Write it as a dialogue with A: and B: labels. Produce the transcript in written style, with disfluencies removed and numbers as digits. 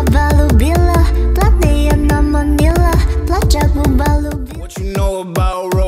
A: губа любила, платные на манила, плача губа любила.
B: What you know about